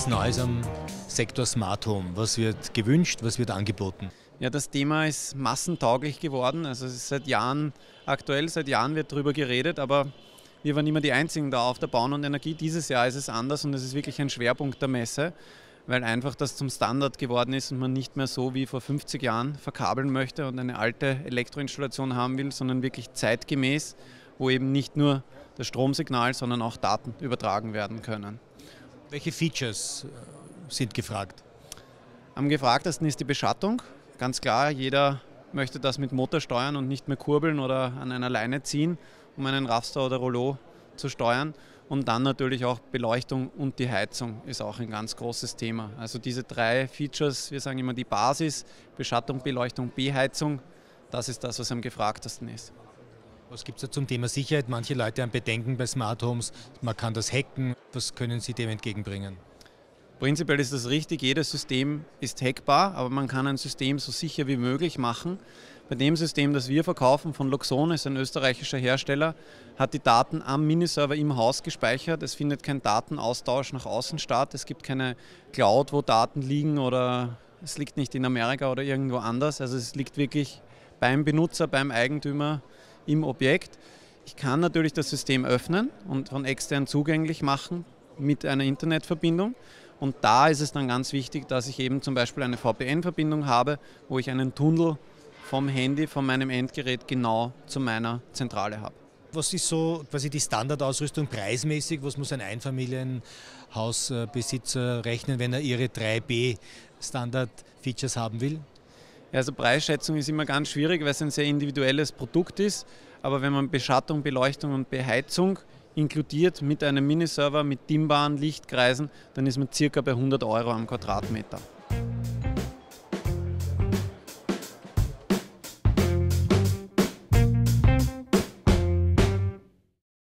es Neues am Sektor Smart Home? Was wird gewünscht, was wird angeboten? Ja, das Thema ist massentauglich geworden. Also es ist seit Jahren aktuell, seit Jahren wird darüber geredet, aber wir waren immer die Einzigen da auf der Bauen und Energie. Dieses Jahr ist es anders und es ist wirklich ein Schwerpunkt der Messe, weil einfach das zum Standard geworden ist und man nicht mehr so wie vor 50 Jahren verkabeln möchte und eine alte Elektroinstallation haben will, sondern wirklich zeitgemäß, wo eben nicht nur das Stromsignal, sondern auch Daten übertragen werden können. Welche Features sind gefragt? Am gefragtesten ist die Beschattung. Ganz klar, jeder möchte das mit Motor steuern und nicht mehr kurbeln oder an einer Leine ziehen, um einen Raster oder Rollo zu steuern. Und dann natürlich auch Beleuchtung und die Heizung ist auch ein ganz großes Thema. Also diese drei Features, wir sagen immer die Basis, Beschattung, Beleuchtung, Beheizung, das ist das, was am gefragtesten ist. Was gibt es da zum Thema Sicherheit? Manche Leute haben Bedenken bei Smart Homes, man kann das hacken. Was können Sie dem entgegenbringen? Prinzipiell ist das richtig, jedes System ist hackbar, aber man kann ein System so sicher wie möglich machen. Bei dem System, das wir verkaufen von Luxon, ist ein österreichischer Hersteller, hat die Daten am Miniserver im Haus gespeichert. Es findet kein Datenaustausch nach außen statt. Es gibt keine Cloud, wo Daten liegen oder es liegt nicht in Amerika oder irgendwo anders. Also es liegt wirklich beim Benutzer, beim Eigentümer im Objekt. Ich kann natürlich das System öffnen und von extern zugänglich machen mit einer Internetverbindung. Und da ist es dann ganz wichtig, dass ich eben zum Beispiel eine VPN-Verbindung habe, wo ich einen Tunnel vom Handy, von meinem Endgerät genau zu meiner Zentrale habe. Was ist so quasi die Standardausrüstung preismäßig? Was muss ein Einfamilienhausbesitzer rechnen, wenn er ihre 3B Standard-Features haben will? Ja, also Preisschätzung ist immer ganz schwierig, weil es ein sehr individuelles Produkt ist. Aber wenn man Beschattung, Beleuchtung und Beheizung inkludiert mit einem Miniserver, mit dimmbaren Lichtkreisen, dann ist man circa bei 100 € am Quadratmeter.